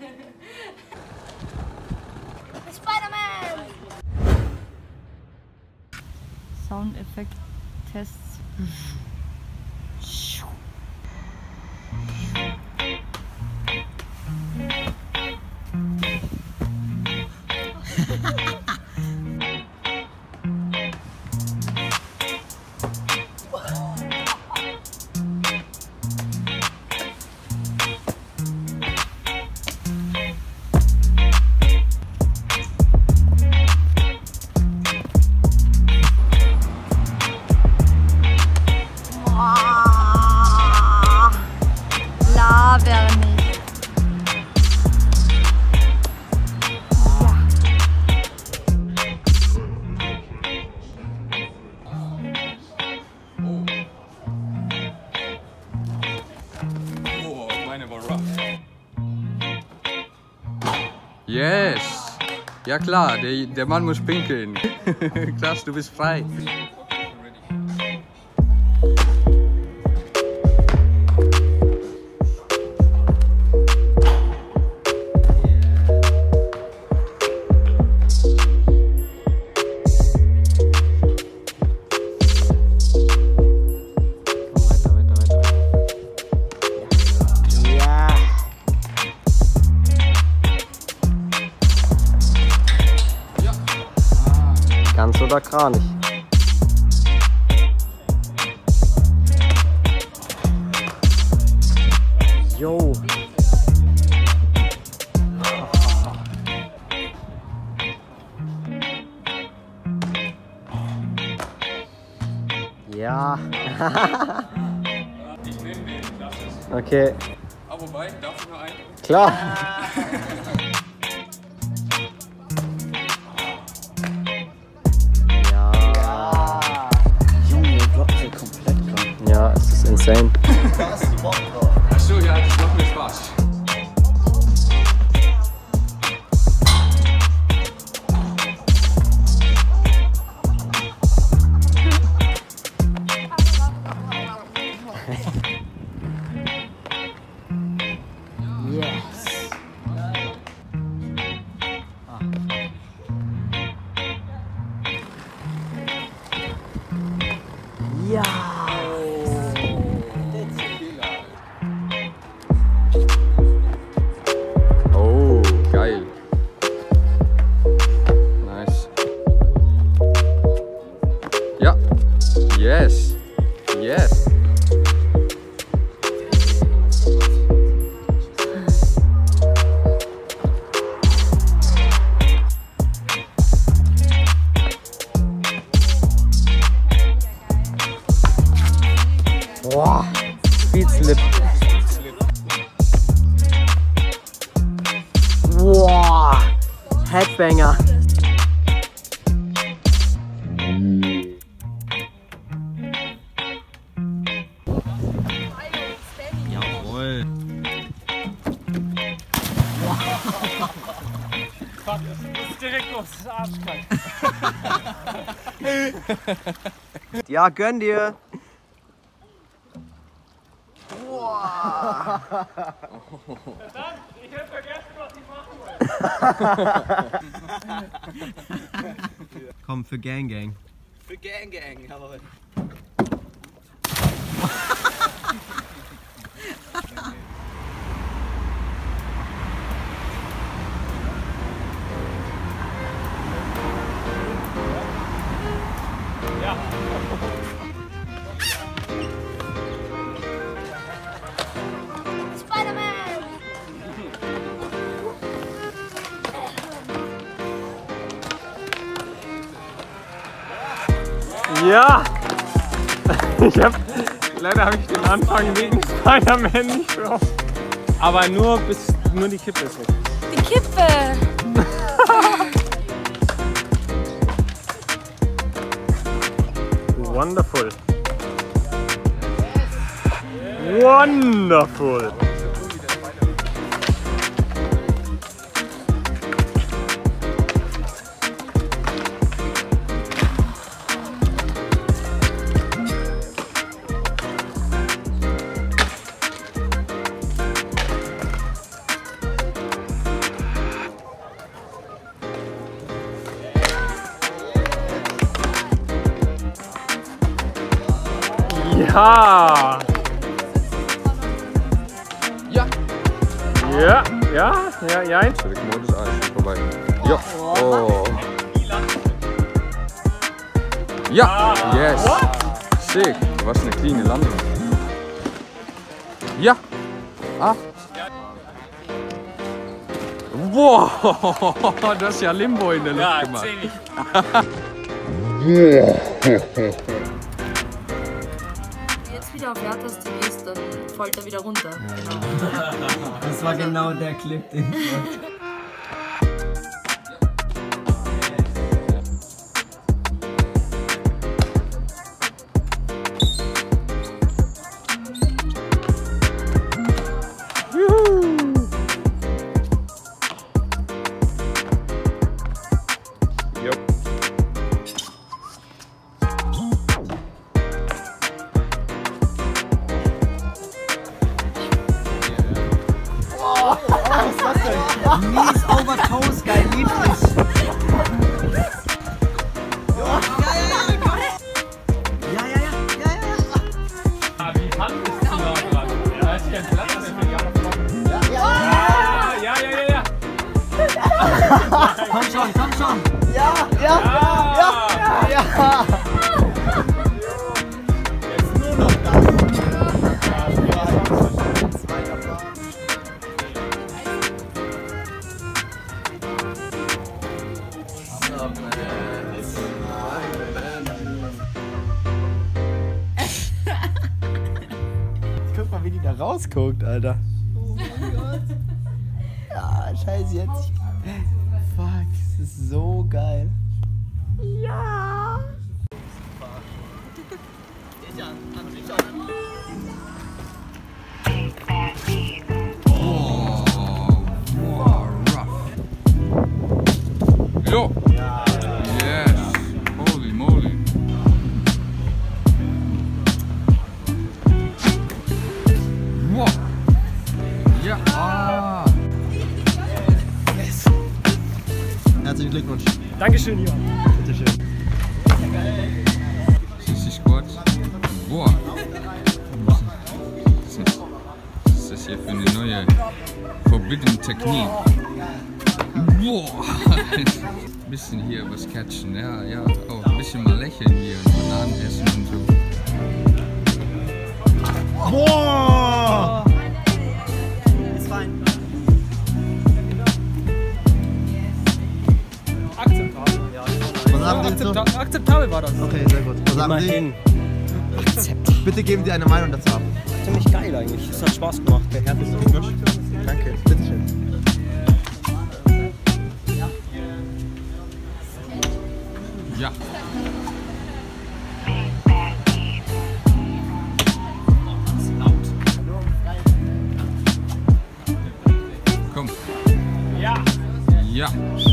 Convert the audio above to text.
Spider-Man! Soundeffekt-Tests. Yes! Ja klar, der Mann muss pinkeln. Klaas, du bist frei. Ganz oder gar nicht. Jo. Ja. Ich nehme den, das ist. Okay. Aber wobei, darf ich noch einen? Klar. Ja, es ist insane. Achso, ja, das macht mir Spaß. Yes. Ja. Oh, geil. Nice. Ja. Yes. Yes. Boah. Speedslip. Boah. Headbanger. Jawohl. Fuck, das ist direkt los, das ist arschkalt. Ja, gönn dir. Verdammt, ich hab vergessen, was ich machen wollte. Komm, für Gang Gang. Für Gang Gang, jawohl. Ja. Spider-Man! Ja! Leider habe ich den Anfang wegen Spider-Man nicht drauf. Aber nur die Kippe ist weg. Die Kippe! Wonderful. Wonderful. Ja! Ja! Ja, ja, ja, ja. Der Modus ist schon vorbei. Ja! Oh! Ja! Yes! Sick! Was eine cleane Landung. Ja! Ah! Wow! Das ist ja Limbo in der Luft gemacht. Jetzt wieder auf härteste gehst, dann fällt er wieder runter. Genau. Das war genau der Clip, den ich wollte. Mies over toes, geil, niedlich. Wie Hand ist zu nah dran? Da ist kein Platz mehr für die anderen. Ja! Komm schon, komm schon. Ja! Jetzt nur noch das. Guck mal, wie die da rausguckt, Alter. Oh mein Gott. Ja, scheiße jetzt. Fuck, das ist so geil. Ja. Jo! Yes! Holy moly! Wow! Ja! Ah! Herzlichen Glückwunsch. Dankeschön, Johann. Bitteschön. Sissy Squats. Boah! Was ist das hier für eine neue Forbidden Technik? Boah! Bisschen hier was catchen, ja, auch ein bisschen mal lächeln hier und Bananen essen und so. Boah! Akzeptabel war das. Okay, sehr gut. Was sagen Sie? Bitte geben Sie eine Meinung dazu ab. Ziemlich geil eigentlich. Es hat Spaß gemacht. Der Herd ist frisch. Danke, bitteschön. Ja! Komm! Ja! Ja!